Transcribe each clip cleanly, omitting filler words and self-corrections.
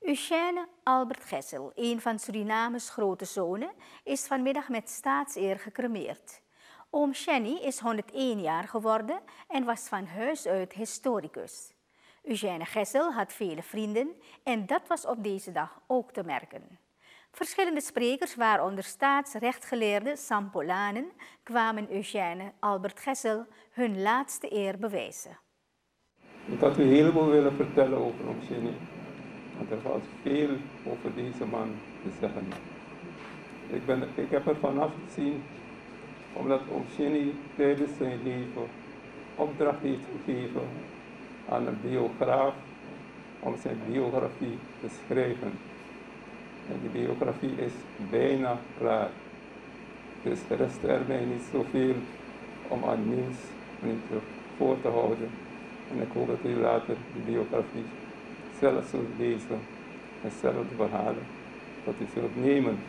Eugène Albert Gessel, een van Surinames grote zonen, is vanmiddag met staatseer gecremeerd. Oom Shenny is 101 jaar geworden en was van huis uit historicus. Eugène Gessel had vele vrienden en dat was op deze dag ook te merken. Verschillende sprekers, waaronder staatsrechtgeleerde Sam Polanen, kwamen Eugène Albert Gessel hun laatste eer bewijzen. Ik had u een heleboel willen vertellen over oom Shenny, want er valt veel over deze man te zeggen. Ik heb er vanaf gezien, omdat oom Shenny tijdens zijn leven opdracht heeft gegeven aan een biograaf om zijn biografie te schrijven. En die biografie is bijna klaar. Dus er rest er mij niet zoveel om aan nieuws voor te houden. En ik hoop dat u later die biografie zelf zult lezen en zelf de verhalen dat u zult nemen.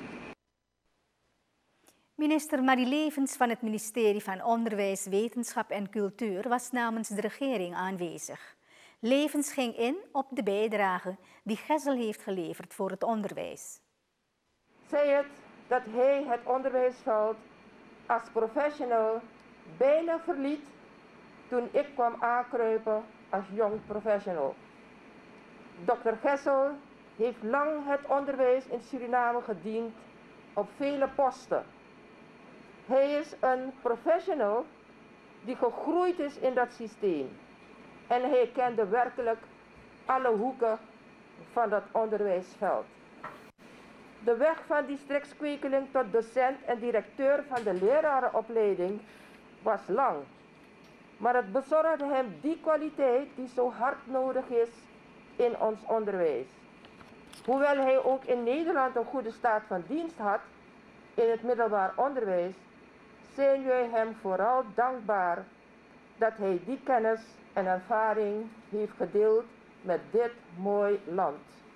Minister Marie Levens van het ministerie van Onderwijs, Wetenschap en Cultuur was namens de regering aanwezig. Levens ging in op de bijdrage die Gessel heeft geleverd voor het onderwijs. Zij het dat hij het onderwijsveld als professional bijna verliet toen ik kwam aankruipen als jong professional. Dr. Gessel heeft lang het onderwijs in Suriname gediend op vele posten. Hij is een professional die gegroeid is in dat systeem. En hij kende werkelijk alle hoeken van dat onderwijsveld. De weg van districtskwekeling tot docent en directeur van de lerarenopleiding was lang. Maar het bezorgde hem die kwaliteit die zo hard nodig is in ons onderwijs. Hoewel hij ook in Nederland een goede staat van dienst had in het middelbaar onderwijs, zijn wij hem vooral dankbaar dat hij die kennis en ervaring heeft gedeeld met dit mooi land.